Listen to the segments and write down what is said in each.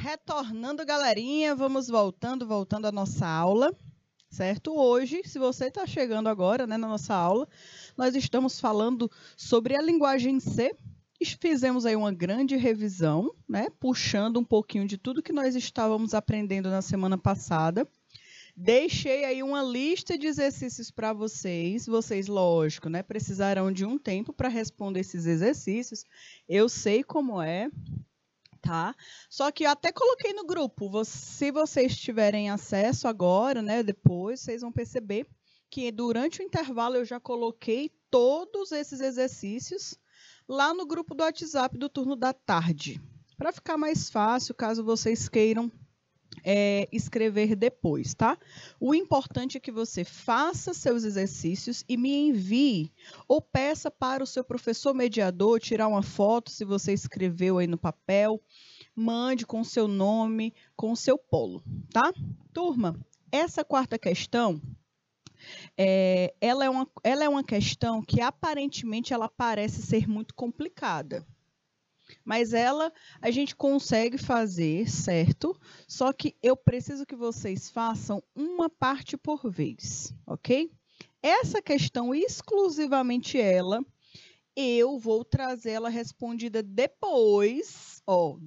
Retornando, galerinha, vamos voltando à nossa aula, certo? Hoje, se você está chegando agora, né, na nossa aula, nós estamos falando sobre a linguagem C. Fizemos aí uma grande revisão, né, puxando um pouquinho de tudo que nós estávamos aprendendo na semana passada. Deixei aí uma lista de exercícios para vocês. Vocês, lógico, né, precisarão de um tempo para responder esses exercícios. Eu sei como é. Tá? Só que eu até coloquei no grupo. Se vocês tiverem acesso agora, né, depois, vocês vão perceber que durante o intervalo eu já coloquei todos esses exercícios lá no grupo do WhatsApp do turno da tarde, para ficar mais fácil caso vocês queiram escrever depois, tá? O importante é que você faça seus exercícios e me envie, ou peça para o seu professor mediador tirar uma foto, se você escreveu aí no papel, mande com o seu nome, com o seu polo, tá? Turma, essa quarta questão, ela é uma questão que aparentemente ela parece ser muito complicada. Mas a gente consegue fazer, certo? Só que eu preciso que vocês façam uma parte por vez, ok? Essa questão, exclusivamente ela, eu vou trazer ela respondida depois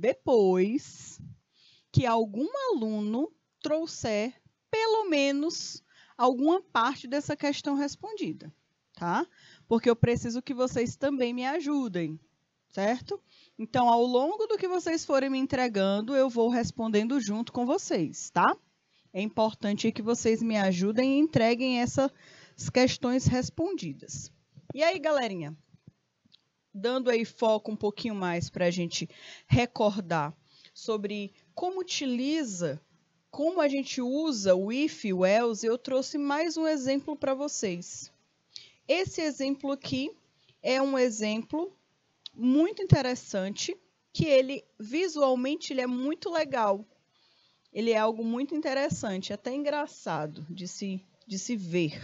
que algum aluno trouxer pelo menos alguma parte dessa questão respondida, tá? Porque eu preciso que vocês também me ajudem, certo? Então, ao longo do que vocês forem me entregando, eu vou respondendo junto com vocês, tá? É importante que vocês me ajudem e entreguem essas questões respondidas. E aí, galerinha, dando aí foco um pouquinho mais para a gente recordar sobre como a gente usa o if e o else, eu trouxe mais um exemplo para vocês. Esse exemplo aqui é um exemplo muito interessante, que ele visualmente ele é muito legal. Ele é algo muito interessante, até engraçado de se ver.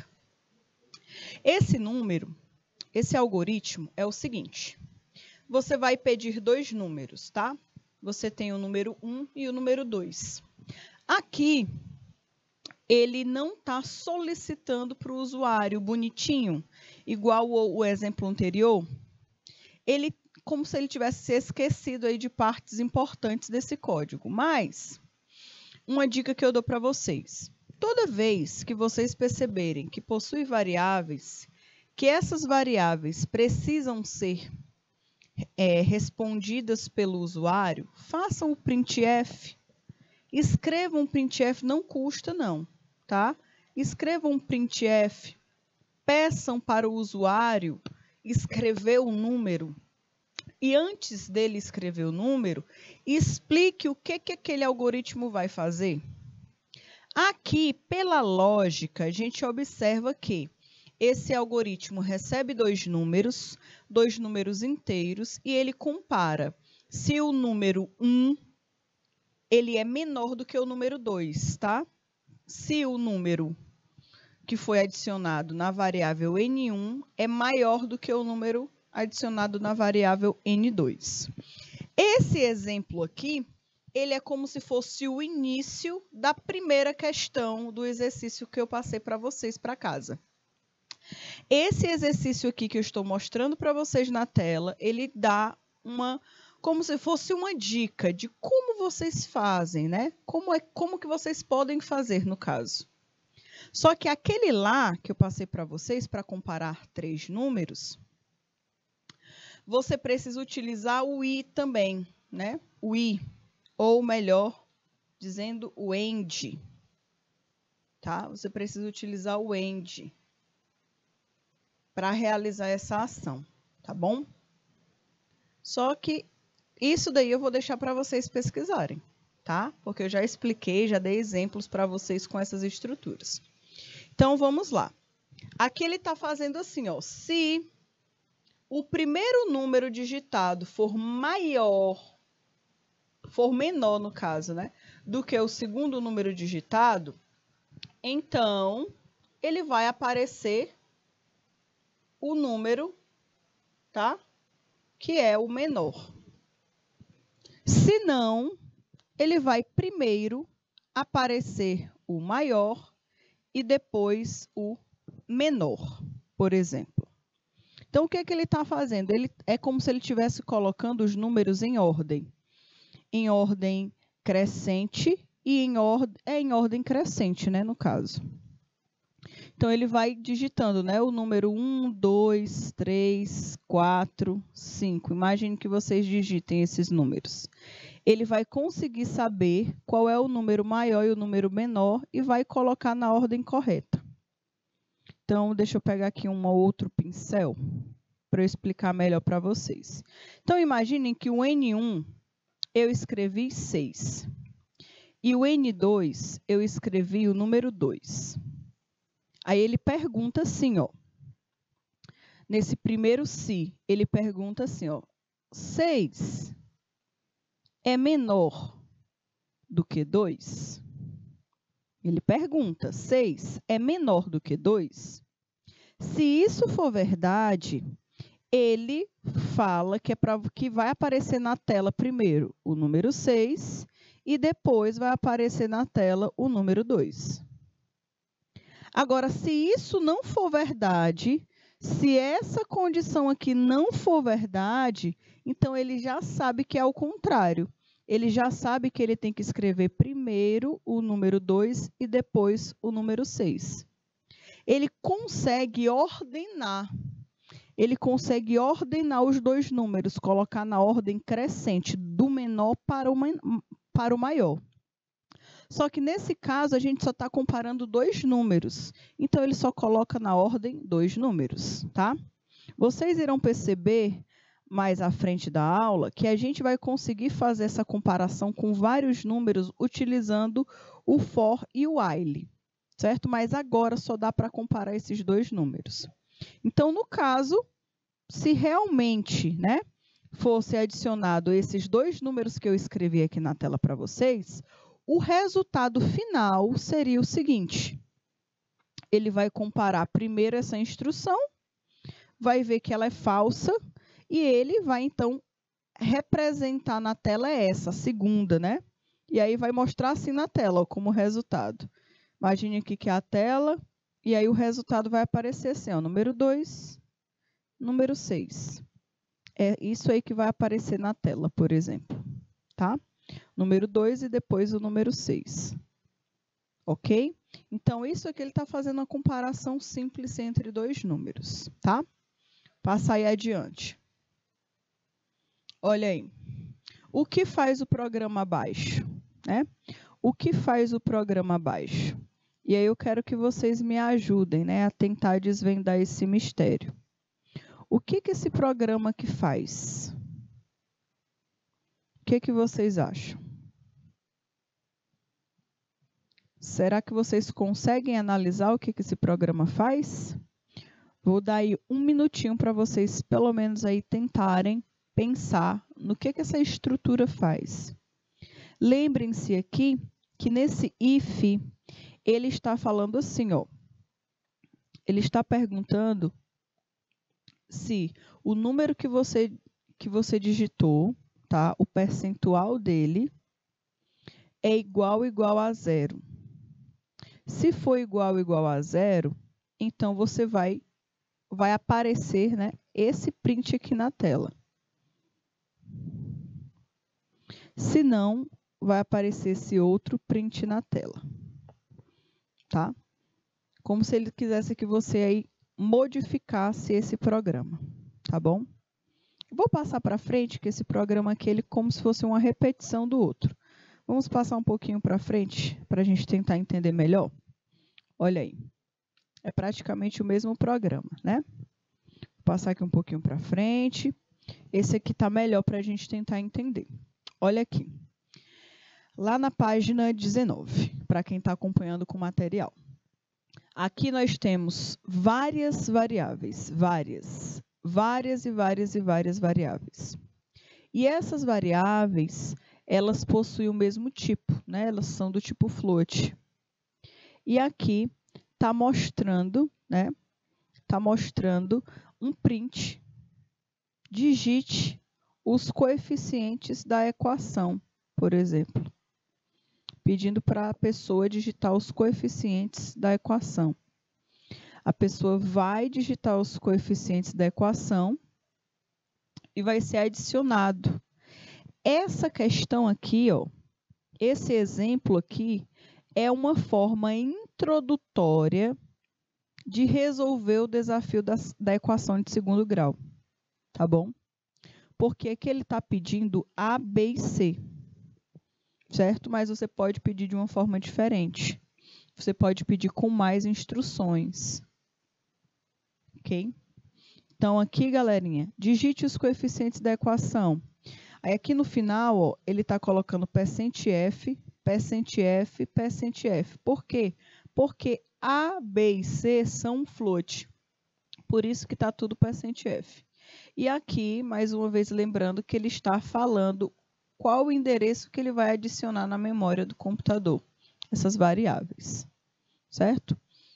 Esse algoritmo é o seguinte. Você vai pedir dois números, tá? Você tem o número 1 e o número 2. Aqui, ele não está solicitando para o usuário bonitinho, igual o exemplo anterior. Ele, como se ele tivesse se esquecido aí de partes importantes desse código. Mas, uma dica que eu dou para vocês. Toda vez que vocês perceberem que possui variáveis, que essas variáveis precisam ser respondidas pelo usuário, façam o printf. Escrevam um printf, não custa não, tá? Escrevam um printf, peçam para o usuário escrever o número e antes dele escrever o número, explique o que aquele algoritmo vai fazer. Aqui, pela lógica, a gente observa que esse algoritmo recebe dois números inteiros, e ele compara se o número 1 ele é menor do que o número 2, tá? Se o número que foi adicionado na variável N1 é maior do que o número adicionado na variável N2. Esse exemplo aqui, ele é como se fosse o início da primeira questão do exercício que eu passei para vocês para casa. Esse exercício aqui que eu estou mostrando para vocês na tela, ele dá como se fosse uma dica de como vocês fazem, né? Como que vocês podem fazer no caso. Só que aquele lá que eu passei para vocês, para comparar três números, você precisa utilizar o i também, né? O i, ou melhor, dizendo o AND, tá? Você precisa utilizar o AND para realizar essa ação, tá bom? Só que isso daí eu vou deixar para vocês pesquisarem, tá? Porque eu já expliquei, já dei exemplos para vocês com essas estruturas. Então, vamos lá. Aqui ele está fazendo assim, ó. Se o primeiro número digitado for menor no caso, né, do que o segundo número digitado, então ele vai aparecer o número, tá? Que é o menor. Se não, ele vai primeiro aparecer o maior e depois o menor, por exemplo. Então, o que ele está fazendo? É como se ele estivesse colocando os números em ordem crescente e em ordem crescente, né, no caso. Então, ele vai digitando, né, o número 1, 2, 3, 4, 5. Imagine que vocês digitem esses números. Ele vai conseguir saber qual é o número maior e o número menor e vai colocar na ordem correta. Então, deixa eu pegar aqui um outro pincel para eu explicar melhor para vocês. Então, imaginem que o N1 eu escrevi 6. E o N2 eu escrevi o número 2. Aí ele pergunta assim, ó. Nesse primeiro se, ele pergunta assim, ó. 6 é menor do que 2? Ele pergunta, 6 é menor do que 2? Se isso for verdade, ele fala que vai aparecer na tela primeiro o número 6 e depois vai aparecer na tela o número 2. Agora, se isso não for verdade, se essa condição aqui não for verdade, então ele já sabe que é o contrário. Ele já sabe que ele tem que escrever primeiro o número 2 e depois o número 6. Ele consegue ordenar. Ele consegue ordenar os dois números, colocar na ordem crescente, do menor para o maior. Só que nesse caso, a gente só está comparando dois números. Então, ele só coloca na ordem dois números, tá? Vocês irão perceber mais à frente da aula que a gente vai conseguir fazer essa comparação com vários números utilizando o for e o while, certo? Mas agora só dá para comparar esses dois números. Então, no caso, se realmente, né, fosse adicionado esses dois números que eu escrevi aqui na tela para vocês, o resultado final seria o seguinte. Ele vai comparar primeiro essa instrução, vai ver que ela é falsa, e ele vai, então, representar na tela essa, a segunda, né? E aí vai mostrar assim na tela, ó, como resultado. Imagine aqui que é a tela, e aí o resultado vai aparecer assim, ó, número 2, número 6. É isso aí que vai aparecer na tela, por exemplo, tá? Número 2 e depois o número 6. Ok? Então, isso aqui ele está fazendo uma comparação simples entre dois números, tá? Passa aí adiante. Olha aí. O que faz o programa abaixo, né? O que faz o programa abaixo? E aí eu quero que vocês me ajudem, né, a tentar desvendar esse mistério. O que esse programa aqui faz? O que vocês acham? Será que vocês conseguem analisar o que esse programa faz? Vou dar aí um minutinho para vocês, pelo menos, aí tentarem pensar no que essa estrutura faz. Lembrem-se aqui que nesse if, ele está falando assim, ó. Ele está perguntando se o número que você digitou, tá? O percentual dele é igual a 0. Se for igual a 0, então você vai aparecer, né, esse print aqui na tela. Se não, vai aparecer esse outro print na tela. Tá? Como se ele quisesse que você aí modificasse esse programa, tá bom? Vou passar para frente, que esse programa aqui ele é como se fosse uma repetição do outro. Vamos passar um pouquinho para frente, para a gente tentar entender melhor? Olha aí, é praticamente o mesmo programa, né? Vou passar aqui um pouquinho para frente. Esse aqui está melhor para a gente tentar entender. Olha aqui, lá na página 19, para quem está acompanhando com o material. Aqui nós temos várias variáveis, várias variáveis. E essas variáveis, elas possuem o mesmo tipo, né? Elas são do tipo float. E aqui está mostrando, né? Está mostrando um print. Digite os coeficientes da equação, por exemplo, pedindo para a pessoa digitar os coeficientes da equação. A pessoa vai digitar os coeficientes da equação e vai ser adicionado. Essa questão aqui, ó, esse exemplo aqui, é uma forma introdutória de resolver o desafio da equação de segundo grau, tá bom? Porque aqui ele está pedindo A, B e C, certo? Mas você pode pedir de uma forma diferente. Você pode pedir com mais instruções, ok? Então, aqui, galerinha, digite os coeficientes da equação. Aí, aqui no final, ó, ele está colocando %F, %F, %F. Por quê? Porque A, B e C são um float. Por isso que está tudo %F. E aqui, mais uma vez, lembrando que ele está falando qual o endereço que ele vai adicionar na memória do computador. Essas variáveis, certo?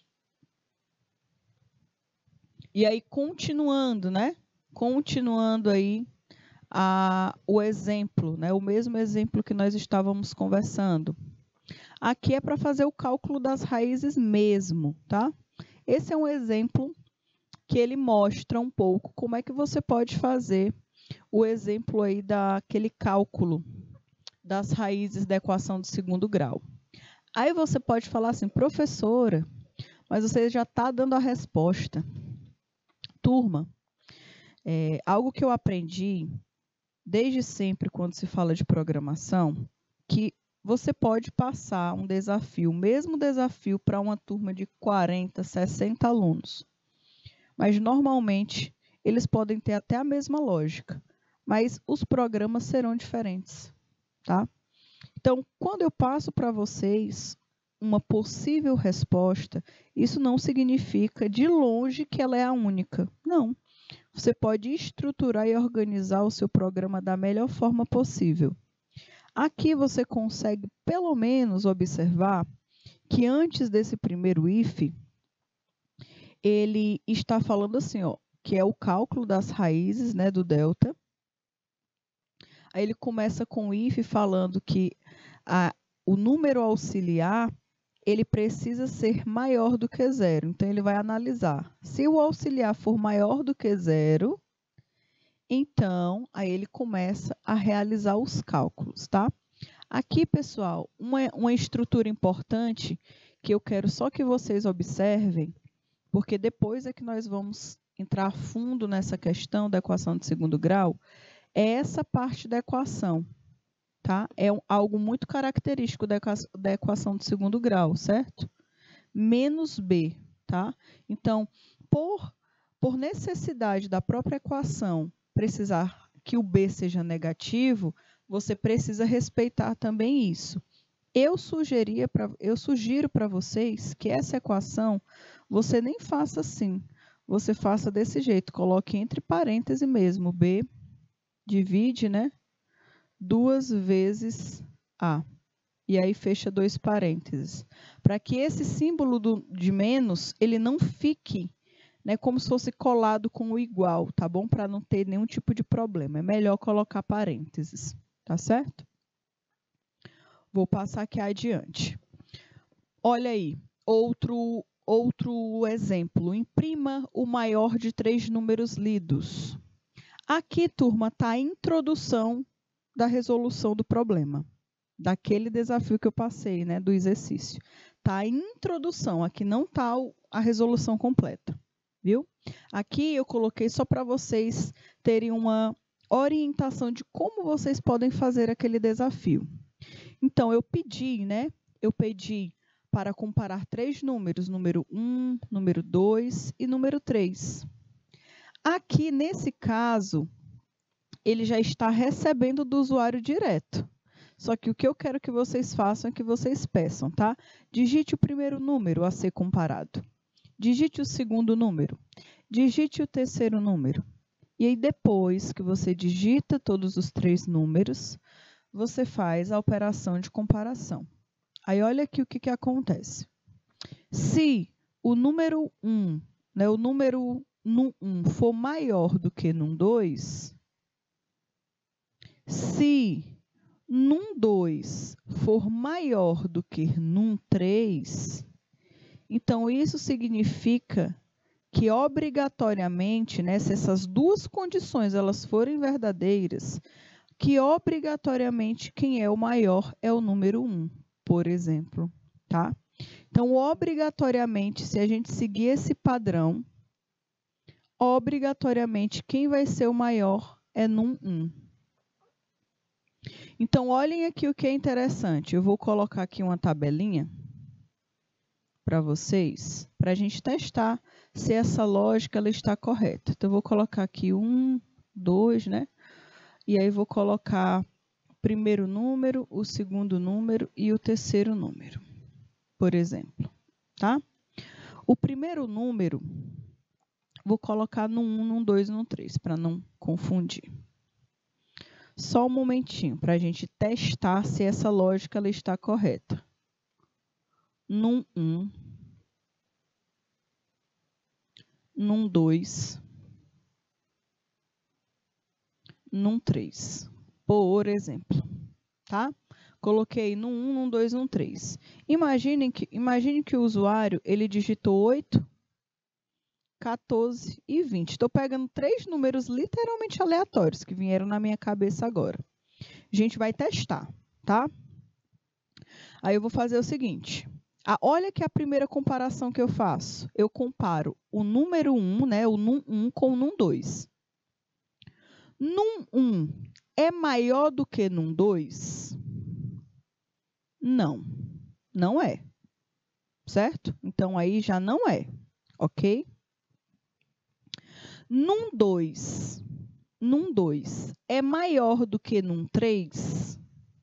E aí, continuando, né? Continuando aí o exemplo, né? O mesmo exemplo que nós estávamos conversando. Aqui é para fazer o cálculo das raízes mesmo, tá? Esse é um exemplo que ele mostra um pouco como é que você pode fazer o exemplo aí daquele cálculo das raízes da equação de segundo grau. Aí você pode falar assim, professora, mas você já está dando a resposta. Turma, algo que eu aprendi desde sempre quando se fala de programação, que você pode passar um desafio, o mesmo desafio para uma turma de 40, 60 alunos. Mas normalmente eles podem ter até a mesma lógica, mas os programas serão diferentes, tá? Então, quando eu passo para vocês uma possível resposta, isso não significa de longe que ela é a única. Não. Você pode estruturar e organizar o seu programa da melhor forma possível. Aqui você consegue, pelo menos, observar que antes desse primeiro if, ele está falando assim, ó, que é o cálculo das raízes, né, do delta. Aí ele começa com o if falando que o número auxiliar ele precisa ser maior do que zero. Então, ele vai analisar. Se o auxiliar for maior do que zero, então, aí ele começa a realizar os cálculos, tá? Aqui, pessoal, uma estrutura importante que eu quero só que vocês observem, porque depois é que nós vamos entrar a fundo nessa questão da equação de segundo grau, é essa parte da equação. Tá? É algo muito característico da equação de segundo grau, certo? Menos B, tá? Então, por necessidade da própria equação precisar que o B seja negativo, você precisa respeitar também isso. Eu sugiro para vocês que essa equação você nem faça assim. Você faça desse jeito, coloque entre parênteses mesmo, B divide, né? 2 vezes A. E aí fecha 2 parênteses. Para que esse símbolo de menos, ele não fique, né, como se fosse colado com o igual, tá bom? Para não ter nenhum tipo de problema. É melhor colocar parênteses, tá certo? Vou passar aqui adiante. Olha aí, outro exemplo. Imprima o maior de 3 números lidos. Aqui, turma, está a introdução da resolução do problema, daquele desafio que eu passei, né, do exercício. Está a introdução, aqui não está a resolução completa, viu? Aqui eu coloquei só para vocês terem uma orientação de como vocês podem fazer aquele desafio. Então, eu pedi, né? Eu pedi para comparar 3 números, número 1, número 2 e número 3. Aqui, nesse caso, ele já está recebendo do usuário direto. Só que o que eu quero que vocês façam é que vocês peçam, tá? Digite o primeiro número a ser comparado. Digite o segundo número. Digite o terceiro número. E aí, depois que você digita todos os 3 números, você faz a operação de comparação. Aí, olha aqui o que acontece. Se o número 1, né, o número no 1 for maior do que no 2, se num2 for maior do que num3, então isso significa que obrigatoriamente, né, se essas duas condições elas forem verdadeiras, que obrigatoriamente quem é o maior é o número 1, por exemplo, tá? Então, obrigatoriamente, se a gente seguir esse padrão, obrigatoriamente quem vai ser o maior é num1. Então, olhem aqui o que é interessante. Eu vou colocar aqui uma tabelinha para vocês, para a gente testar se essa lógica ela está correta. Então, eu vou colocar aqui 1, 2, né? E aí, vou colocar o primeiro número, o segundo número e o terceiro número, por exemplo, tá? O primeiro número, vou colocar no 1, no 2 e no 3, para não confundir. Só um momentinho, para a gente testar se essa lógica ela está correta. Num 1, num 2, num 3, por exemplo, tá? Coloquei no 1, no 2, no 3. Imagine que o usuário ele digitou 8, 14 e 20. Estou pegando 3 números literalmente aleatórios que vieram na minha cabeça agora. A gente vai testar, tá? Aí eu vou fazer o seguinte. Olha aqui a primeira comparação que eu faço. Eu comparo o número 1, né, o num1 com o num2. Num1 é maior do que num2? Não, não é. Certo? Então, aí já não é, ok? Num2 é maior do que num3?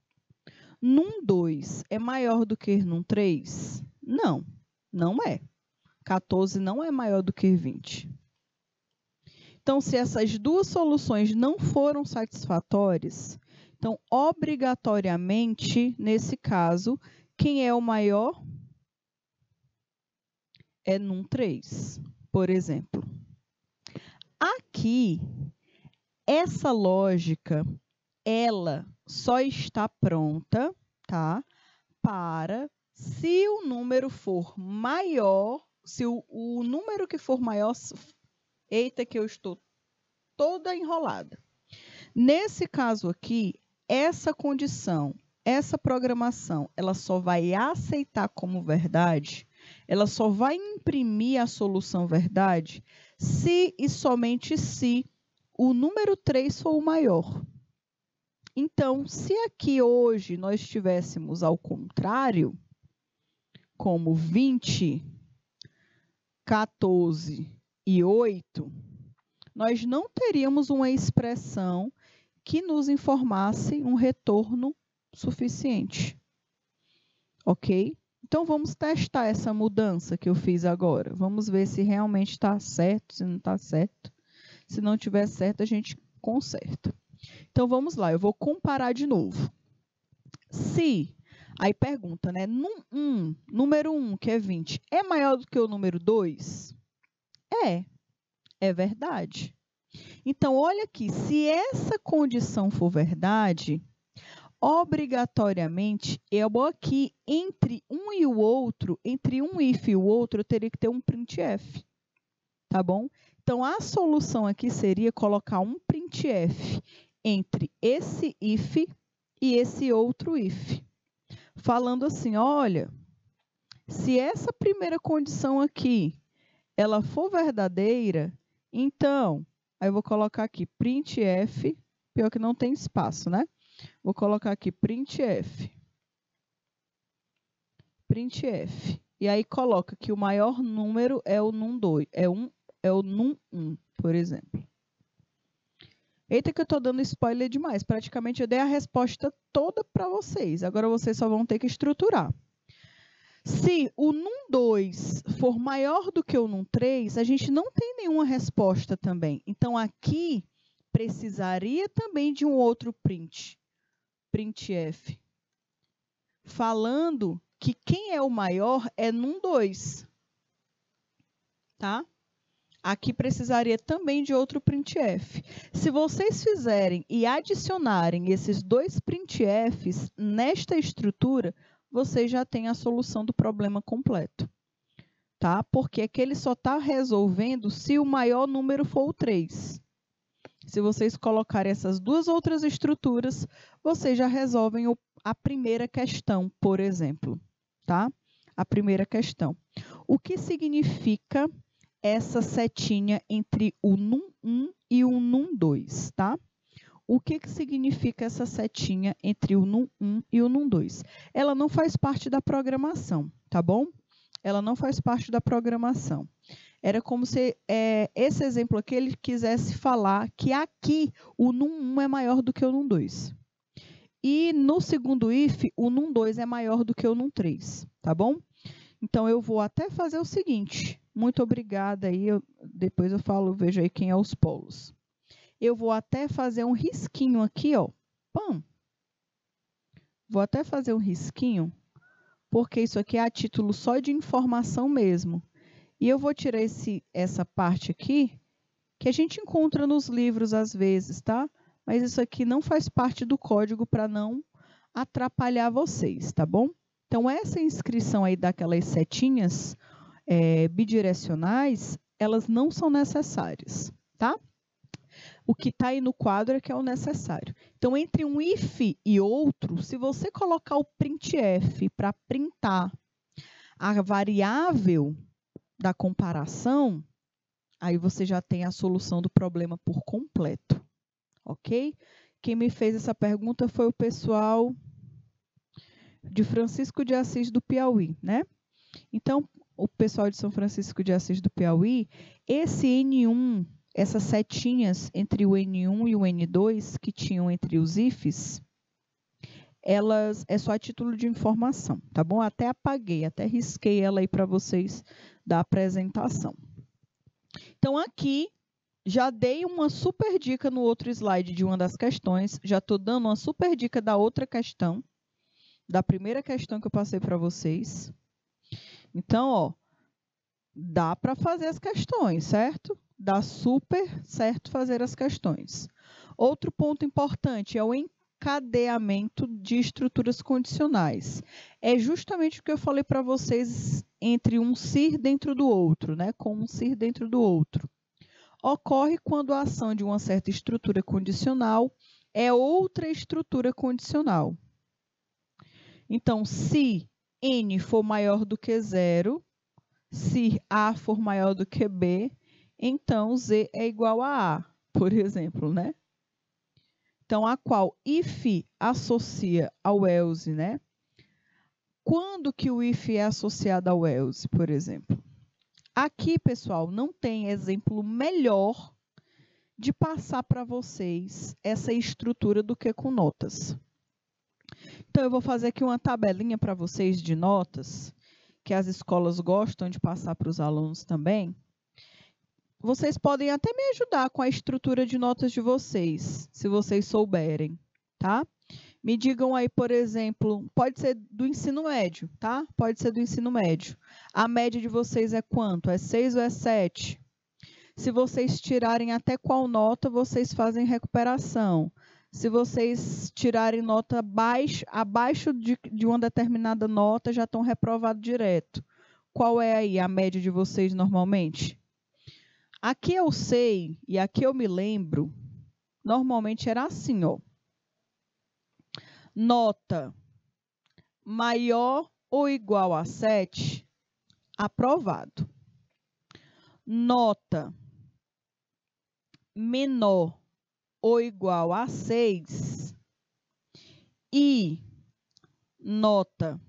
Num2 é maior do que num3? Não, não é. 14 não é maior do que 20. Então, se essas duas soluções não foram satisfatórias, então, obrigatoriamente, nesse caso, quem é o maior? É num3, por exemplo. Aqui, essa lógica, ela só está pronta, tá? Para, se o número for maior, se o número que for maior... Eita, que eu estou toda enrolada. Nesse caso aqui, essa condição, essa programação, ela só vai aceitar como verdade, ela só vai imprimir a solução verdade se e somente se o número 3 for o maior. Então, se aqui hoje nós tivéssemos ao contrário, como 20, 14 e 8, nós não teríamos uma expressão que nos informasse um retorno suficiente. Ok? Então, vamos testar essa mudança que eu fiz agora. Vamos ver se realmente está certo, se não está certo. Se não estiver certo, a gente conserta. Então, vamos lá. Eu vou comparar de novo. Se, aí pergunta, né? Número 1, que é 20, é maior do que o número 2? É verdade. Então, olha aqui. Se essa condição for verdade... Obrigatoriamente, eu aqui, entre um e o outro, entre um if e o outro, eu teria que ter um printf, tá bom? Então, a solução aqui seria colocar um printf entre esse if e esse outro if. Falando assim, olha, se essa primeira condição aqui, ela for verdadeira, então, aí eu vou colocar aqui printf, pior que não tem espaço, né? Vou colocar aqui printf. Printf. E aí coloca que o maior número é o num2, é o num1, por exemplo. Eita que eu estou dando spoiler demais. Praticamente eu dei a resposta toda para vocês. Agora vocês só vão ter que estruturar. Se o num2 for maior do que o num3, a gente não tem nenhuma resposta também. Então, aqui precisaria também de um outro printf, falando que quem é o maior é num2, tá? Aqui precisaria também de outro printf. Se vocês fizerem e adicionarem esses dois printfs nesta estrutura, vocês já têm a solução do problema completo. Tá? Porque aqui ele só está resolvendo se o maior número for o 3. Se vocês colocarem essas duas outras estruturas, vocês já resolvem a primeira questão, por exemplo. Tá? A primeira questão. O que significa essa setinha entre o num1 e o num2, tá? O que significa essa setinha entre o num1 e o num2? Ela não faz parte da programação, tá bom? Ela não faz parte da programação. Era como se esse exemplo aqui ele quisesse falar que aqui o num1 é maior do que o num2. E no segundo if, o num2 é maior do que o num3, tá bom? Então, eu vou até fazer o seguinte. Muito obrigada aí. Depois eu falo, vejo aí quem é os polos. Eu vou até fazer um risquinho aqui, ó. Pam. Vou até fazer um risquinho, porque isso aqui é a título só de informação mesmo. E eu vou tirar essa parte aqui, que a gente encontra nos livros às vezes, tá? Mas isso aqui não faz parte do código para não atrapalhar vocês, tá bom? Então, essa inscrição aí daquelas setinhas bidirecionais, elas não são necessárias, tá? O que está aí no quadro é que é o necessário. Então, entre um if e outro, se você colocar o printf para printar a variável da comparação, aí você já tem a solução do problema por completo, ok? Quem me fez essa pergunta foi o pessoal de Francisco de Assis do Piauí, né? Então, o pessoal de São Francisco de Assis do Piauí, esse N1, essas setinhas entre o N1 e o N2 que tinham entre os ifs, elas é só a título de informação, tá bom? Até apaguei, até risquei ela aí para vocês da apresentação. Então, aqui, já dei uma super dica no outro slide de uma das questões, já estou dando uma super dica da outra questão, da primeira questão que eu passei para vocês. Então, ó, dá para fazer as questões, certo? Dá super certo fazer as questões. Outro ponto importante é o encadeamento de estruturas condicionais. É justamente o que eu falei para vocês entre um SIR dentro do outro, né? Com um SIR dentro do outro. Ocorre quando a ação de uma certa estrutura condicional é outra estrutura condicional. Então, se N for maior do que 0, se A for maior do que B, então Z é igual a A, por exemplo, né? Então, a qual if associa ao else, né? Quando que o if é associado ao else, por exemplo? Aqui, pessoal, não tem exemplo melhor de passar para vocês essa estrutura do que com notas. Então, eu vou fazer aqui uma tabelinha para vocês de notas, que as escolas gostam de passar para os alunos também. Vocês podem até me ajudar com a estrutura de notas de vocês, se vocês souberem, tá? Me digam aí, por exemplo, pode ser do ensino médio, tá? Pode ser do ensino médio. A média de vocês é quanto? É 6 ou é 7? Se vocês tirarem até qual nota, vocês fazem recuperação. Se vocês tirarem nota abaixo de uma determinada nota, já estão reprovados direto. Qual é aí a média de vocês normalmente? Aqui eu sei, e aqui eu me lembro, normalmente era assim, ó. Nota maior ou igual a 7, aprovado. Nota menor ou igual a 6 e nota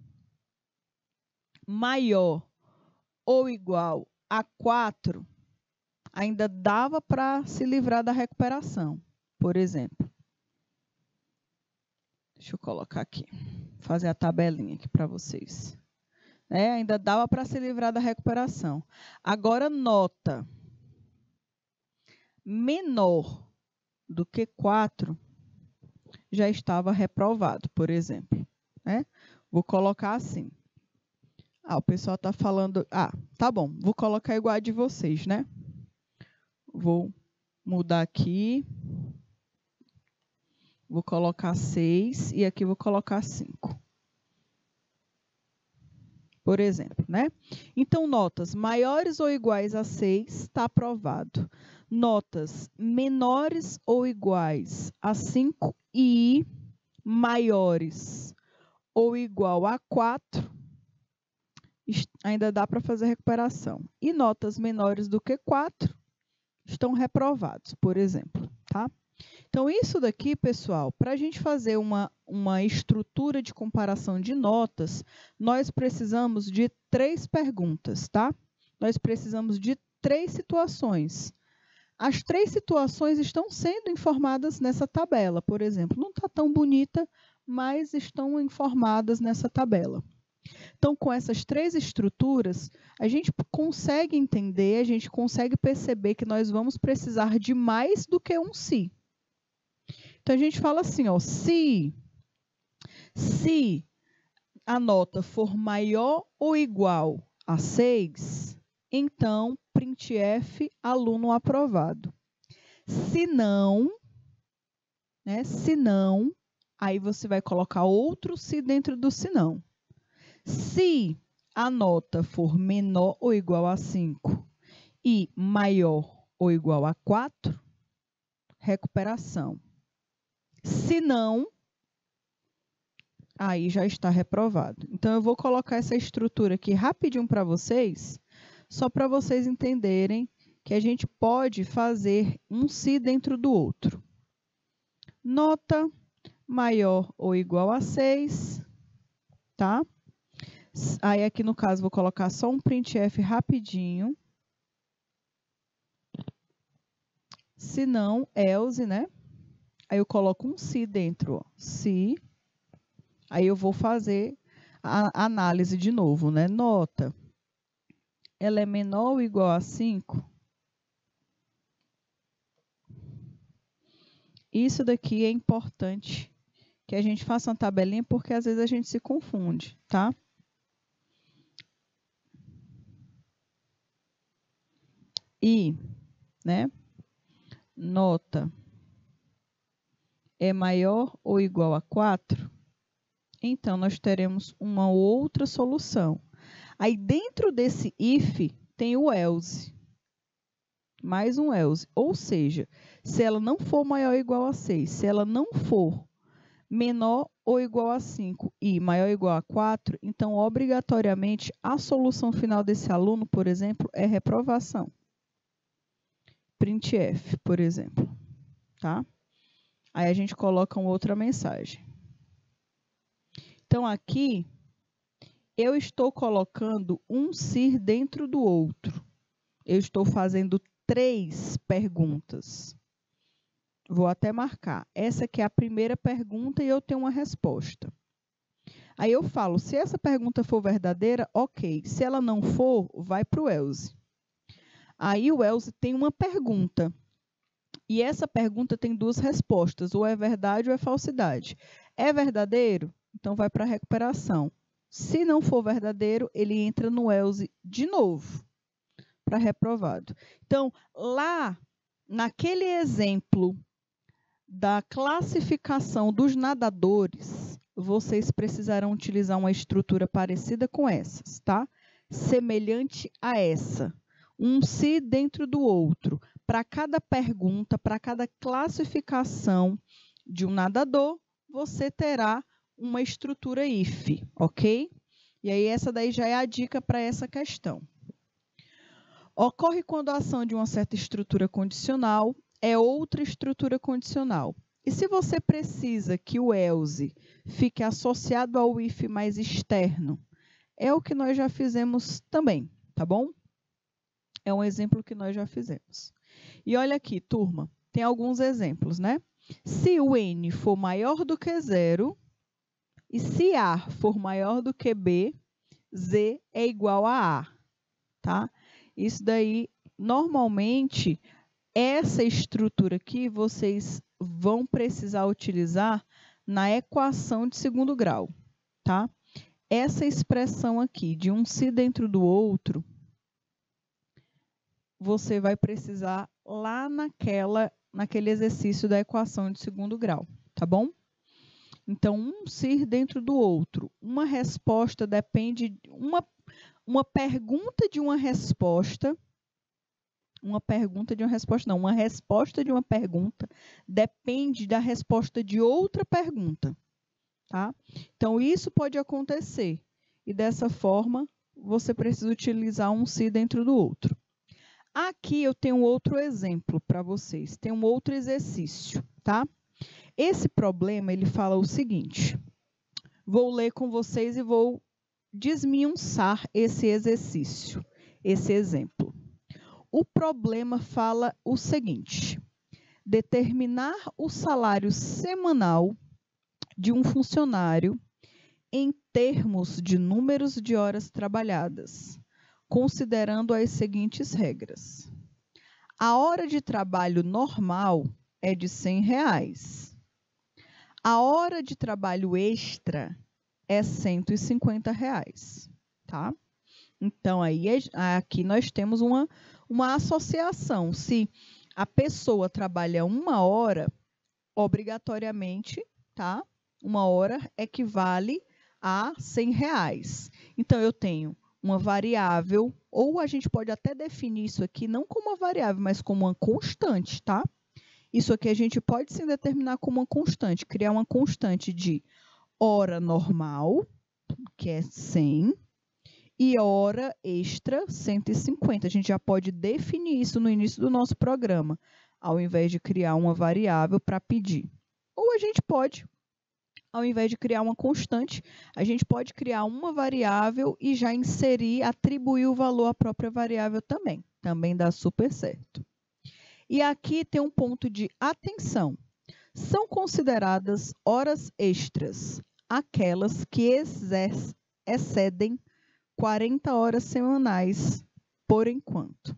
maior ou igual a 4, ainda dava para se livrar da recuperação, por exemplo. Deixa eu colocar aqui, fazer a tabelinha aqui para vocês. Ainda dava para se livrar da recuperação. Agora, nota menor do que 4 já estava reprovado, por exemplo. Vou colocar assim. O pessoal está falando... tá bom, vou colocar igual a de vocês, né? Vou mudar aqui. Vou colocar 6 e aqui vou colocar 5. Por exemplo, né? Então, notas maiores ou iguais a 6 está aprovado. Notas menores ou iguais a 5 e maiores ou igual a 4, ainda dá para fazer recuperação. E notas menores do que 4 estão reprovados, por exemplo, tá? Então, isso daqui, pessoal, para a gente fazer uma estrutura de comparação de notas, nós precisamos de 3 perguntas, tá? Nós precisamos de 3 situações. As 3 situações estão sendo informadas nessa tabela, por exemplo. Não está tão bonita, mas estão informadas nessa tabela. Então, com essas 3 estruturas, a gente consegue entender, a gente consegue perceber que nós vamos precisar de mais do que um se. Então, a gente fala assim, ó, se a nota for maior ou igual a 6, então, printf, aluno aprovado. Se não, aí você vai colocar outro se dentro do se não. Se a nota for menor ou igual a 5 e maior ou igual a 4, recuperação. Se não, aí já está reprovado. Então, eu vou colocar essa estrutura aqui rapidinho para vocês, só para vocês entenderem que a gente pode fazer um se dentro do outro. Nota maior ou igual a 6, tá? Aí, aqui no caso, vou colocar só um printf rapidinho. Se não, else, né? Aí eu coloco um se dentro, ó. Se. Aí eu vou fazer a análise de novo, né? Nota. Ela é menor ou igual a 5? Isso daqui é importante que a gente faça uma tabelinha, porque às vezes a gente se confunde, tá? E, né? Nota é maior ou igual a 4, então nós teremos uma outra solução. Aí, dentro desse if, tem o else. Mais um else. Ou seja, se ela não for maior ou igual a 6, se ela não for menor ou igual a 5 e maior ou igual a 4, então, obrigatoriamente, a solução final desse aluno, por exemplo, é reprovação. Printf, por exemplo, tá? Aí a gente coloca uma outra mensagem. Então, aqui, eu estou colocando um se dentro do outro. Eu estou fazendo 3 perguntas. Vou até marcar. Essa aqui é a primeira pergunta e eu tenho uma resposta. Aí eu falo, se essa pergunta for verdadeira, ok. Se ela não for, vai para o else. Aí o else tem uma pergunta. E essa pergunta tem 2 respostas, ou é verdade ou é falsidade. É verdadeiro? Então, vai para a recuperação. Se não for verdadeiro, ele entra no else de novo, para reprovado. Então, lá, naquele exemplo da classificação dos nadadores, vocês precisarão utilizar uma estrutura parecida com essas, tá? Semelhante a essa. Um se dentro do outro. Para cada pergunta, para cada classificação de um nadador, você terá uma estrutura if, ok? E aí, essa daí já é a dica para essa questão. Ocorre quando a ação de uma certa estrutura condicional é outra estrutura condicional. E se você precisa que o else fique associado ao if mais externo, é o que nós já fizemos também, tá bom? É um exemplo que nós já fizemos. E olha aqui, turma, tem alguns exemplos, né? Se o n for maior do que 0 e se A for maior do que B, Z é igual a A, tá? Isso daí, normalmente, essa estrutura aqui, vocês vão precisar utilizar na equação de segundo grau, tá? Essa expressão aqui, de um se dentro do outro, você vai precisar lá naquele exercício da equação de segundo grau, tá bom? Então, um ser dentro do outro. Uma resposta depende... Uma pergunta de uma resposta... Uma resposta de uma pergunta depende da resposta de outra pergunta, tá? Então, isso pode acontecer. E dessa forma, você precisa utilizar um se dentro do outro. Aqui eu tenho outro exemplo para vocês. Tem um outro exercício, tá? Esse problema, ele fala o seguinte. Vou ler com vocês e vou desmiuçar esse exercício, esse exemplo. O problema fala o seguinte: determinar o salário semanal de um funcionário em termos de números de horas trabalhadas, considerando as seguintes regras. A hora de trabalho normal é de R$100. A hora de trabalho extra é R$150, tá? Então, aqui nós temos uma associação. Se a pessoa trabalha 1 hora, obrigatoriamente, tá? 1 hora equivale a R$100. Então, eu tenho uma variável, ou a gente pode até definir isso aqui não como uma variável, mas como uma constante, tá? Isso aqui a gente pode sim determinar como uma constante, criar uma constante de hora normal, que é 100, e hora extra, 150. A gente já pode definir isso no início do nosso programa, ao invés de criar uma variável para pedir. Ou a gente pode, ao invés de criar uma constante, a gente pode criar uma variável e já inserir, atribuir o valor à própria variável também. Também dá super certo. E aqui tem um ponto de atenção. São consideradas horas extras aquelas que excedem 40 horas semanais, por enquanto.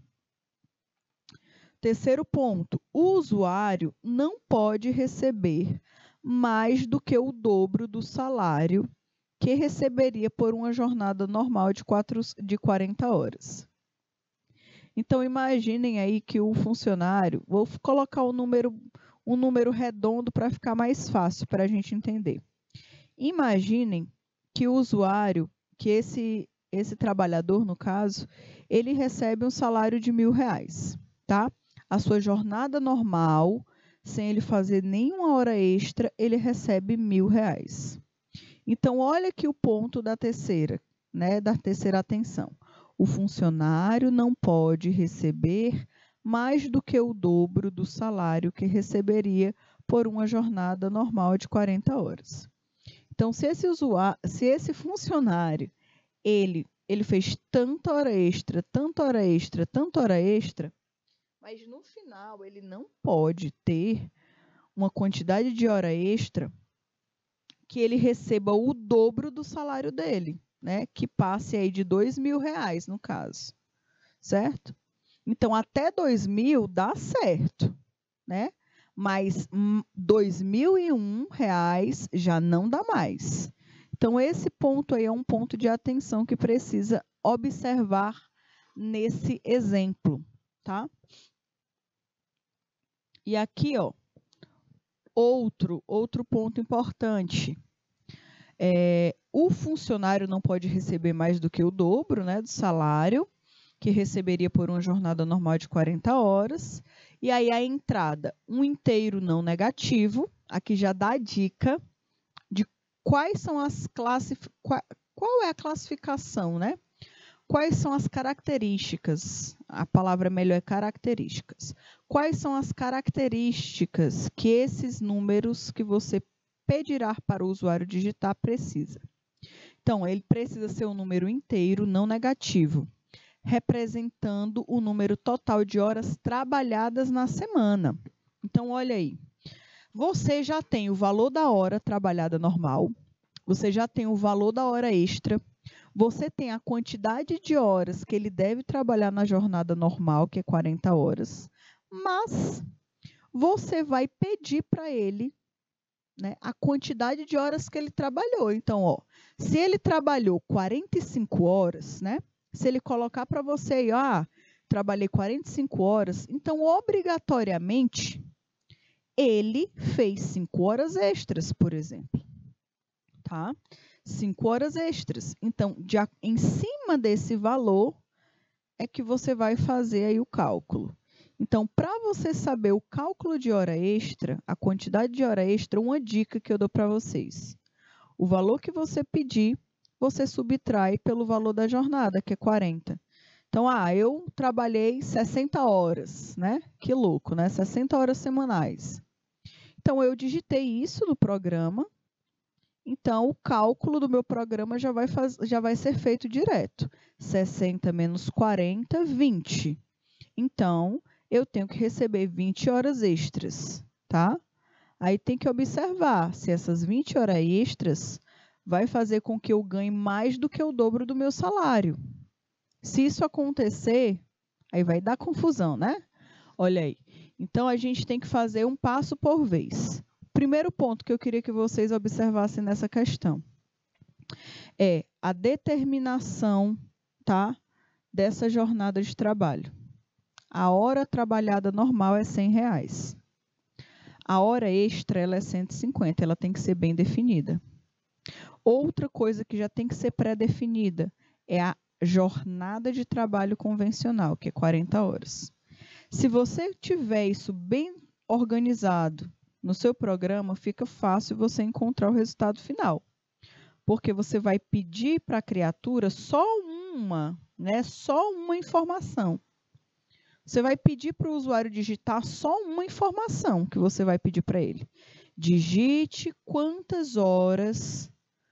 Terceiro ponto, o usuário não pode receber mais do que o dobro do salário que receberia por uma jornada normal de 40 horas. Então, imaginem aí que o funcionário, vou colocar um número redondo para ficar mais fácil para a gente entender. Imaginem que o usuário, que esse trabalhador, no caso, ele recebe um salário de R$1.000, tá? A sua jornada normal, sem ele fazer nenhuma hora extra, ele recebe R$1.000. Então, olha aqui o ponto da terceira, né? Da terceira atenção. O funcionário não pode receber mais do que o dobro do salário que receberia por uma jornada normal de 40 horas. Então, se esse funcionário, ele fez tanta hora extra, tanta hora extra, tanta hora extra, mas no final ele não pode ter uma quantidade de hora extra que ele receba o dobro do salário dele, né? Que passe aí de R$2.000, no caso, certo? Então, até R$2.000 dá certo, né? Mas R$2.001 já não dá mais. Então, esse ponto aí é um ponto de atenção que precisa observar nesse exemplo, tá? E aqui, ó, outro ponto importante. O funcionário não pode receber mais do que o dobro, né, do salário que receberia por uma jornada normal de 40 horas. E aí a entrada, um inteiro não negativo. Aqui já dá a dica de quais são qual é a classificação, né? Quais são as características? A palavra melhor é características. Quais são as características que esses números que você pedirá para o usuário digitar precisa? Então, ele precisa ser um número inteiro, não negativo, representando o número total de horas trabalhadas na semana. Então, olha aí. Você já tem o valor da hora trabalhada normal, você já tem o valor da hora extra, você tem a quantidade de horas que ele deve trabalhar na jornada normal, que é 40 horas, mas você vai pedir para ele, né, a quantidade de horas que ele trabalhou. Então, ó, se ele trabalhou 45 horas, né, se ele colocar para você aí, trabalhei 45 horas, então, obrigatoriamente, ele fez 5 horas extras, por exemplo. Tá? 5 horas extras. Então, em cima desse valor, é que você vai fazer aí o cálculo. Então, para você saber o cálculo de hora extra, a quantidade de hora extra, uma dica que eu dou para vocês. O valor que você pedir, você subtrai pelo valor da jornada, que é 40. Então, eu trabalhei 60 horas, né? Que louco, né? 60 horas semanais. Então, eu digitei isso no programa. Então, o cálculo do meu programa já vai ser feito direto. 60 menos 40, 20. Então, eu tenho que receber 20 horas extras, tá? Aí tem que observar se essas 20 horas extras vai fazer com que eu ganhe mais do que o dobro do meu salário. Se isso acontecer, aí vai dar confusão, né? Olha aí. Então, a gente tem que fazer um passo por vez. Primeiro ponto que eu queria que vocês observassem nessa questão é a determinação, tá, dessa jornada de trabalho. A hora trabalhada normal é R$100. A hora extra ela é 150, ela tem que ser bem definida. Outra coisa que já tem que ser pré-definida é a jornada de trabalho convencional, que é 40 horas. Se você tiver isso bem organizado no seu programa, fica fácil você encontrar o resultado final. Porque você vai pedir para a criatura só uma informação. Você vai pedir para o usuário digitar só uma informação que você vai pedir para ele. Digite quantas horas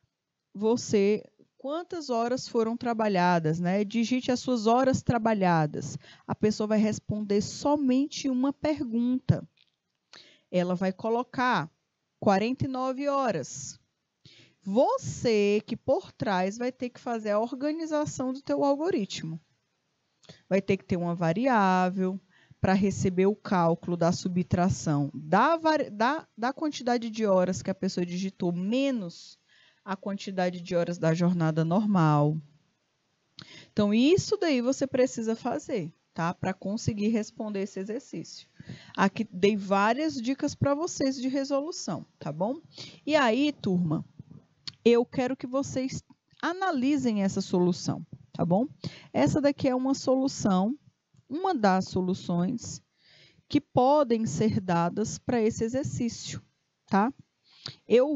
foram trabalhadas, né? Digite as suas horas trabalhadas. A pessoa vai responder somente uma pergunta. Ela vai colocar 49 horas. Você que por trás vai ter que fazer a organização do teu algoritmo. Vai ter que ter uma variável para receber o cálculo da subtração da quantidade de horas que a pessoa digitou menos a quantidade de horas da jornada normal. Então, isso daí você precisa fazer, tá? Para conseguir responder esse exercício. Aqui dei várias dicas para vocês de resolução, tá bom? E aí, turma, eu quero que vocês analisem essa solução, tá bom? Essa daqui é uma solução, uma das soluções que podem ser dadas para esse exercício, tá? Eu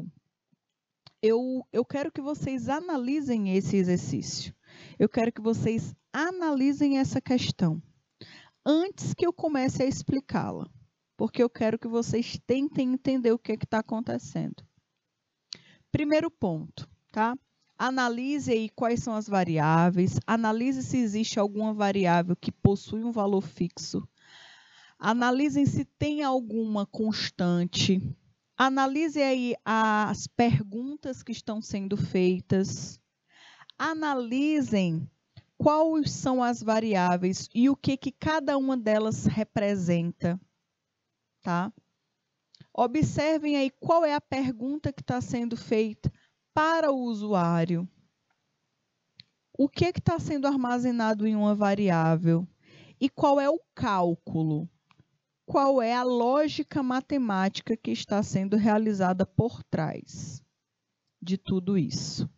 quero que vocês analisem esse exercício. Eu quero que vocês analisem essa questão antes que eu comece a explicá-la, porque eu quero que vocês tentem entender o que está acontecendo. Primeiro ponto, tá? Analise aí quais são as variáveis, analise se existe alguma variável que possui um valor fixo, analisem se tem alguma constante, analise aí as perguntas que estão sendo feitas, analisem quais são as variáveis e o que cada uma delas representa, tá? Observem aí qual é a pergunta que está sendo feita para o usuário. O que está sendo armazenado em uma variável? E qual é o cálculo? Qual é a lógica matemática que está sendo realizada por trás de tudo isso?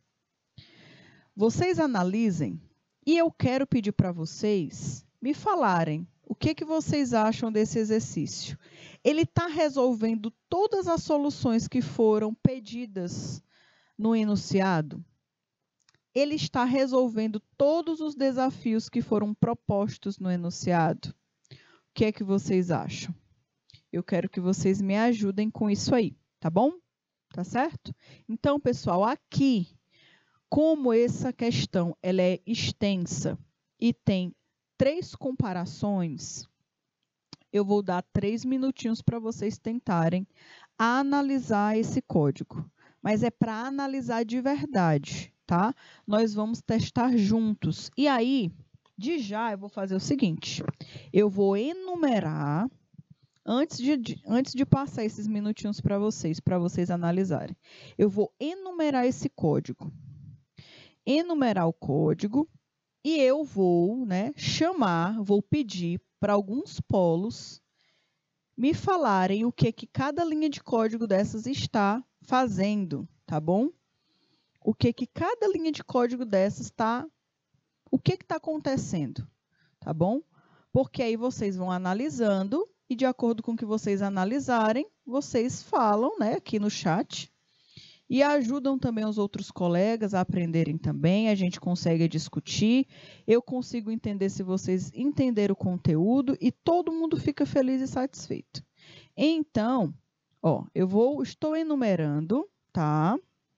Vocês analisem e eu quero pedir para vocês me falarem o que vocês acham desse exercício. Ele está resolvendo todas as soluções que foram pedidas no enunciado? Ele está resolvendo todos os desafios que foram propostos no enunciado? O que é que vocês acham? Eu quero que vocês me ajudem com isso aí, tá bom? Tá certo? Então, pessoal, aqui, como essa questão ela é extensa e tem 3 comparações, eu vou dar 3 minutinhos para vocês tentarem analisar esse código. Mas é para analisar de verdade, tá? Nós vamos testar juntos. E aí, de já, eu vou fazer o seguinte. Eu vou enumerar, antes de passar esses minutinhos para vocês analisarem. Eu vou enumerar esse código. Enumerar o código. E eu vou, né, vou pedir para alguns polos me falarem o que cada linha de código dessas está fazendo, tá bom? O que cada linha de código dessas está... O que está acontecendo, tá bom? Porque aí vocês vão analisando e de acordo com o que vocês analisarem, vocês falam, né, aqui no chat e ajudam também os outros colegas a aprenderem também, a gente consegue discutir, eu consigo entender se vocês entenderam o conteúdo e todo mundo fica feliz e satisfeito. Então, ó, estou enumerando, tá?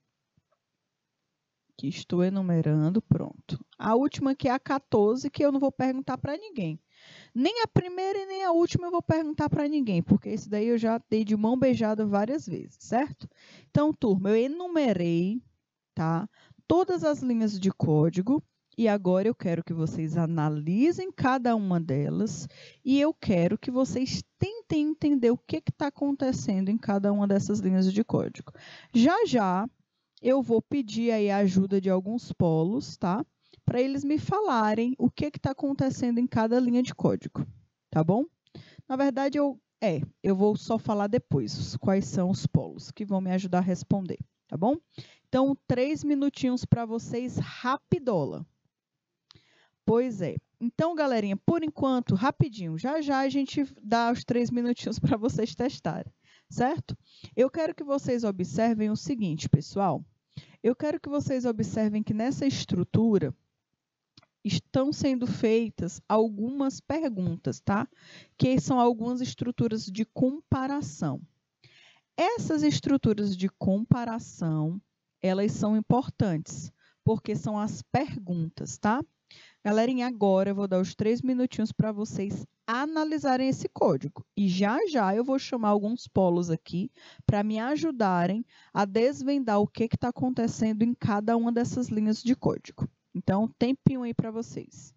Aqui estou enumerando, pronto. A última que é a 14, que eu não vou perguntar para ninguém. Nem a primeira e nem a última eu vou perguntar para ninguém, porque esse daí eu já dei de mão beijada várias vezes, certo? Então, turma, eu enumerei, tá? Todas as linhas de código e agora eu quero que vocês analisem cada uma delas e eu quero que vocês tentem entender o que está acontecendo em cada uma dessas linhas de código. Já já eu vou pedir aí a ajuda de alguns polos, tá? Para eles me falarem o que está acontecendo em cada linha de código, tá bom? Na verdade, eu vou só falar depois quais são os polos que vão me ajudar a responder, tá bom? Então, 3 minutinhos para vocês, rapidola. Pois é. Então, galerinha, por enquanto, rapidinho, já já a gente dá os 3 minutinhos para vocês testarem, certo? Eu quero que vocês observem o seguinte, pessoal. Eu quero que vocês observem que nessa estrutura estão sendo feitas algumas perguntas, tá? Que são algumas estruturas de comparação. Essas estruturas de comparação, elas são importantes, porque são as perguntas, tá? Galerinha, agora eu vou dar os 3 minutinhos para vocês analisarem esse código. E já já eu vou chamar alguns polos aqui para me ajudarem a desvendar o que está acontecendo em cada uma dessas linhas de código. Então, tempinho aí para vocês.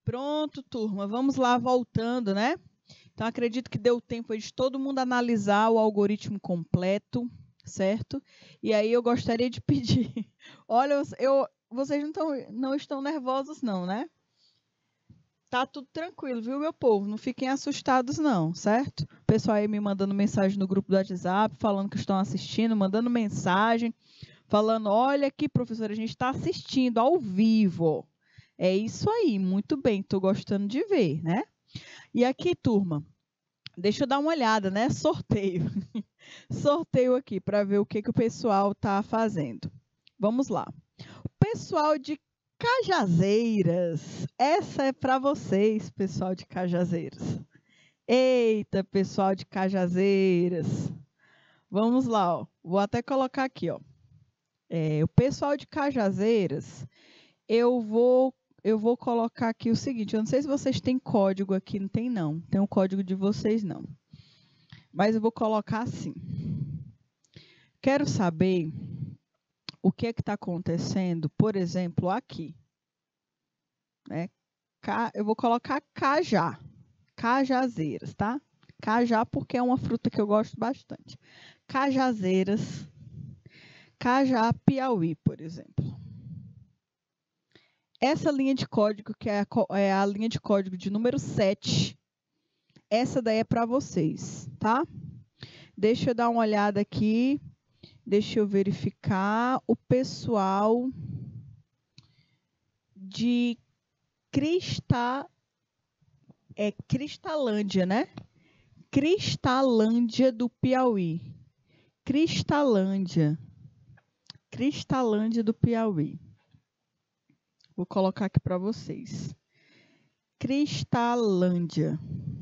Pronto, turma, vamos lá, voltando, né? Então, acredito que deu tempo de todo mundo analisar o algoritmo completo, certo? E aí eu gostaria de pedir, olha, vocês não estão nervosos não, né? Tá tudo tranquilo, viu, meu povo? Não fiquem assustados não, certo? O pessoal aí me mandando mensagem no grupo do WhatsApp, falando que estão assistindo, mandando mensagem, falando, olha aqui, professora, a gente está assistindo ao vivo. É isso aí, muito bem, estou gostando de ver, né? E aqui, turma, deixa eu dar uma olhada, né? Sorteio. Sorteio aqui para ver o que o pessoal está fazendo. Vamos lá. O pessoal de Cajazeiras. Essa é para vocês, pessoal de Cajazeiras. Eita, pessoal de Cajazeiras. Vamos lá, ó. Vou até colocar aqui, ó. O pessoal de Cajazeiras, eu vou colocar aqui o seguinte, eu não sei se vocês têm código aqui, não tem não. Tem o código de vocês não. Mas eu vou colocar assim. Quero saber o que é que está acontecendo, por exemplo, aqui. Né? Eu vou colocar cajá. Cajazeiras, tá? Cajá porque é uma fruta que eu gosto bastante. Cajazeiras. Cajá Piauí, por exemplo. Essa linha de código, que é a linha de código de número 7, essa daí é para vocês, tá? Deixa eu dar uma olhada aqui. Deixa eu verificar o pessoal de Cristalândia, né? Cristalândia do Piauí. Cristalândia do Piauí. Vou colocar aqui para vocês. Cristalândia.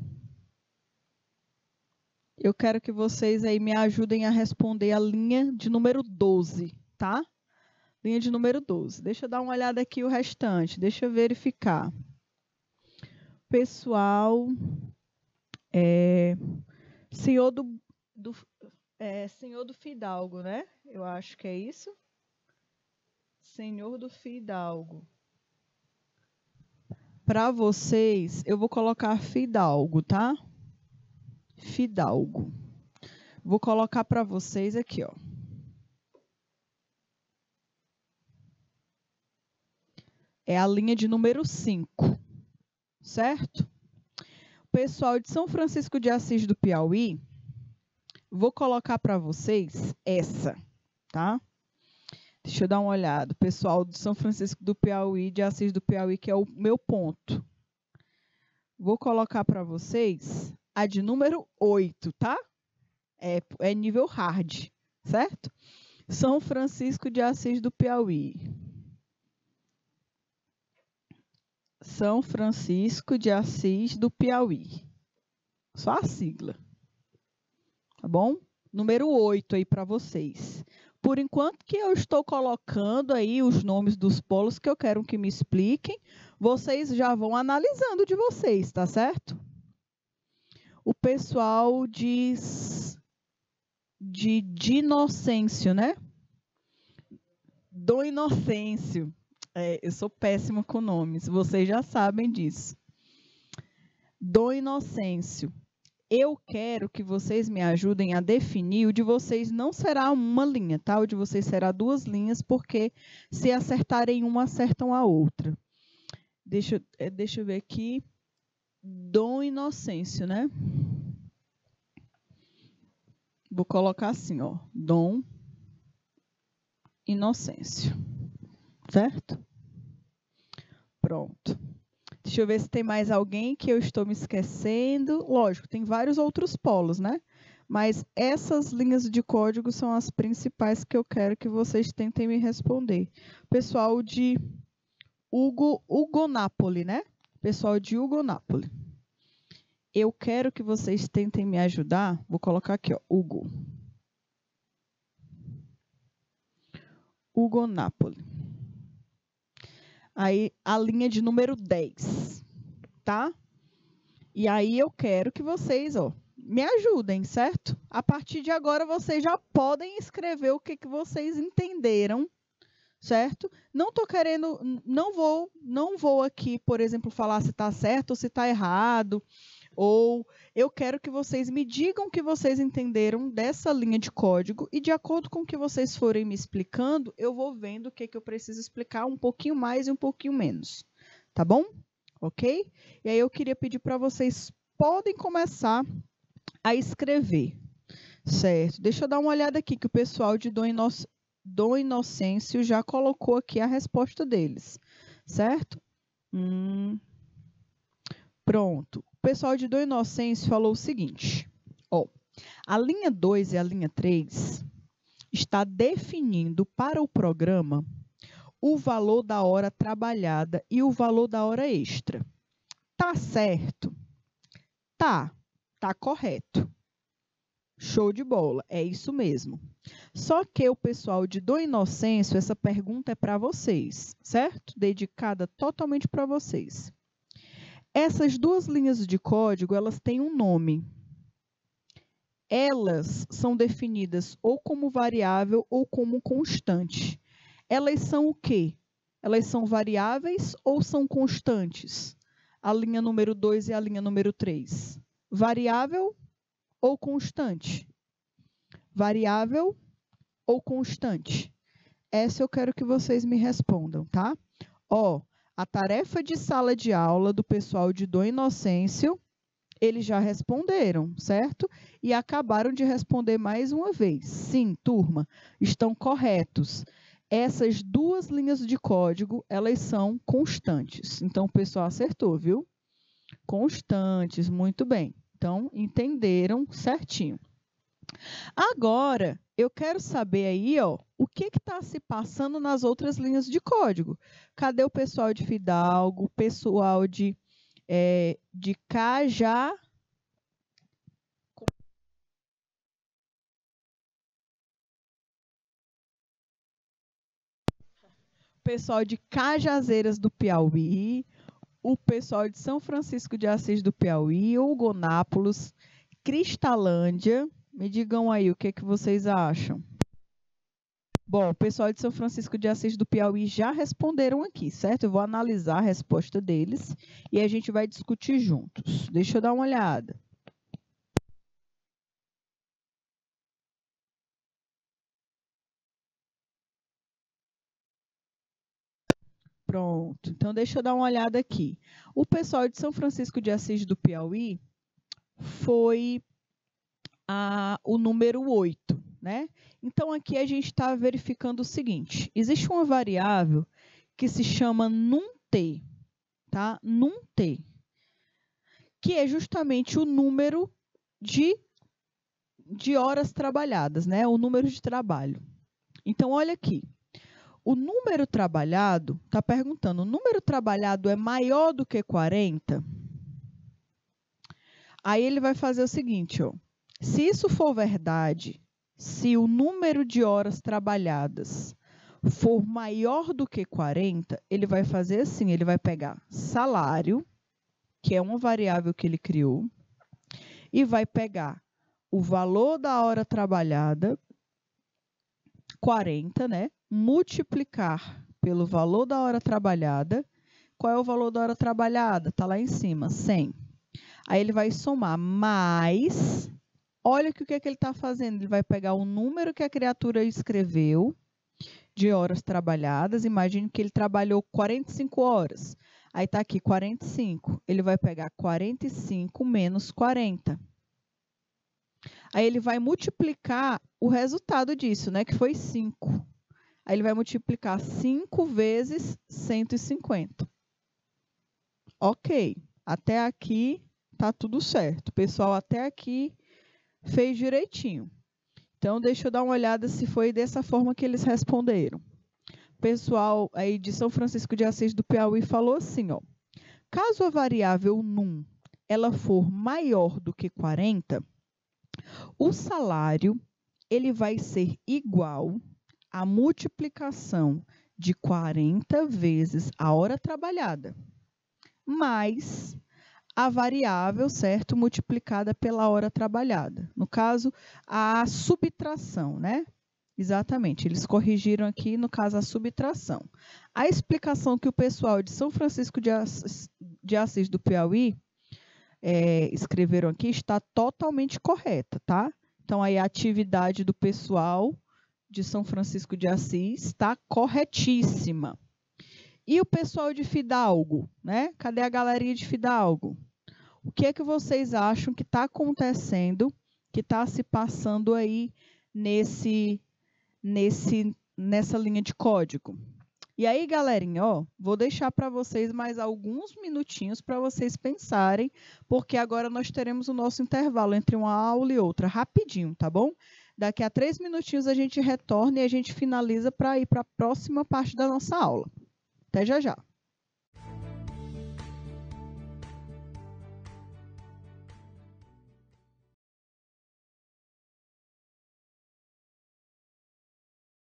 Eu quero que vocês aí me ajudem a responder a linha de número 12, tá? Linha de número 12. Deixa eu dar uma olhada aqui o restante. Deixa eu verificar. Pessoal, senhor do Fidalgo, né? Eu acho que é isso. Senhor do Fidalgo. Para vocês, eu vou colocar Fidalgo, tá? Fidalgo. Vou colocar para vocês aqui, ó. É a linha de número 5, certo? O pessoal de São Francisco de Assis do Piauí, vou colocar para vocês essa, tá? Deixa eu dar uma olhada. O pessoal de São Francisco do Piauí, de Assis do Piauí, que é o meu ponto. Vou colocar para vocês a de número 8, tá? É nível hard, certo? São Francisco de Assis do Piauí. São Francisco de Assis do Piauí. Só a sigla. Tá bom? Número 8 aí para vocês. Por enquanto que eu estou colocando aí os nomes dos polos que eu quero que me expliquem, vocês já vão analisando de vocês, tá certo? O pessoal de Inocêncio, né? Do Inocêncio. Eu sou péssima com nomes, vocês já sabem disso. Do Inocêncio. Eu quero que vocês me ajudem a definir. O de vocês não será uma linha, tá? O de vocês será 2 linhas, porque se acertarem uma, acertam a outra. Deixa eu ver aqui. Dom Inocêncio, né? Vou colocar assim, ó. Dom Inocêncio. Certo? Pronto. Deixa eu ver se tem mais alguém que eu estou me esquecendo. Lógico, tem vários outros polos, né? Mas essas linhas de código são as principais que eu quero que vocês tentem me responder. Pessoal de Hugonápolis, né? Pessoal de Hugonápolis. Eu quero que vocês tentem me ajudar. Vou colocar aqui, ó, Hugonápolis. Aí, a linha de número 10, tá? E aí, eu quero que vocês, ó, me ajudem, certo? A partir de agora, vocês já podem escrever o que vocês entenderam certo? Não estou querendo, não vou aqui, por exemplo, falar se está certo ou se está errado, ou eu quero que vocês me digam o que vocês entenderam dessa linha de código e de acordo com o que vocês forem me explicando, eu vou vendo o que eu preciso explicar um pouquinho mais e um pouquinho menos, tá bom? Ok? E aí eu queria pedir para vocês, podem começar a escrever, certo? Deixa eu dar uma olhada aqui que o pessoal de Dom Inocêncio já colocou aqui a resposta deles, certo? Pronto. O pessoal de Dom Inocêncio falou o seguinte, ó, a linha 2 e a linha 3 está definindo para o programa o valor da hora trabalhada e o valor da hora extra. Tá certo? Tá correto. Show de bola, é isso mesmo. Só que o pessoal de Dom Inocêncio, essa pergunta é para vocês, certo? Dedicada totalmente para vocês. Essas duas linhas de código, elas têm um nome. Elas são definidas ou como variável ou como constante. Elas são o quê? Elas são variáveis ou são constantes? A linha número 2 e a linha número 3. Variável ou constante? Variável ou constante? Essa eu quero que vocês me respondam, tá? Ó, a tarefa de sala de aula do pessoal de Dom Inocêncio, eles já responderam, certo? E acabaram de responder mais uma vez. Sim, turma, estão corretos. Essas duas linhas de código, elas são constantes. Então, o pessoal acertou, viu? Constantes, muito bem. Então, entenderam certinho. Agora, eu quero saber aí, ó, o que está se passando nas outras linhas de código. Cadê o pessoal de Fidalgo, o pessoal de Cajá? O pessoal de Cajazeiras do Piauí, o pessoal de São Francisco de Assis do Piauí, Hugonápolis, Cristalândia. Me digam aí o que vocês acham. Bom, o pessoal de São Francisco de Assis do Piauí já responderam aqui, certo? Eu vou analisar a resposta deles e a gente vai discutir juntos. Deixa eu dar uma olhada. Pronto, então deixa eu dar uma olhada aqui. O pessoal de São Francisco de Assis do Piauí foi o número 8, né? Então, aqui a gente está verificando o seguinte, existe uma variável que se chama num_t, tá? Num_t, que é justamente o número de horas trabalhadas, né? O número de trabalho. Então, olha aqui. O número trabalhado, está perguntando, o número trabalhado é maior do que 40? Aí ele vai fazer o seguinte, ó. Se isso for verdade, se o número de horas trabalhadas for maior do que 40, ele vai fazer assim, ele vai pegar salário, que é uma variável que ele criou, e vai pegar o valor da hora trabalhada, 40, né? Multiplicar pelo valor da hora trabalhada. Qual é o valor da hora trabalhada? Está lá em cima, 100. Aí ele vai somar mais, olha o que é que ele está fazendo, ele vai pegar o número que a criatura escreveu de horas trabalhadas, imagine que ele trabalhou 45 horas, aí está aqui 45, ele vai pegar 45 menos 40. Aí ele vai multiplicar o resultado disso, né, que foi 5. Aí ele vai multiplicar 5 vezes 150. Ok, até aqui tá tudo certo. Pessoal, até aqui fez direitinho. Então, deixa eu dar uma olhada se foi dessa forma que eles responderam. Pessoal aí de São Francisco de Assis do Piauí falou assim, ó. Caso a variável num ela for maior do que 40, o salário ele vai ser igual à multiplicação de 40 vezes a hora trabalhada, mais a variável, certo, multiplicada pela hora trabalhada. No caso, a subtração, né? Exatamente, eles corrigiram aqui, no caso, a subtração. A explicação que o pessoal de São Francisco de Assis do Piauí escreveram aqui está totalmente correta, tá? Então, aí a atividade do pessoal de São Francisco de Assis está corretíssima. E o pessoal de Fidalgo, né? Cadê a galerinha de Fidalgo? O que é que vocês acham que está acontecendo, que está se passando aí nessa linha de código? E aí, galerinha, ó, vou deixar para vocês mais alguns minutinhos para vocês pensarem, porque agora nós teremos o nosso intervalo entre uma aula e outra, rapidinho, tá bom? Daqui a 3 minutinhos a gente retorna e a gente finaliza para ir para a próxima parte da nossa aula. Até já já.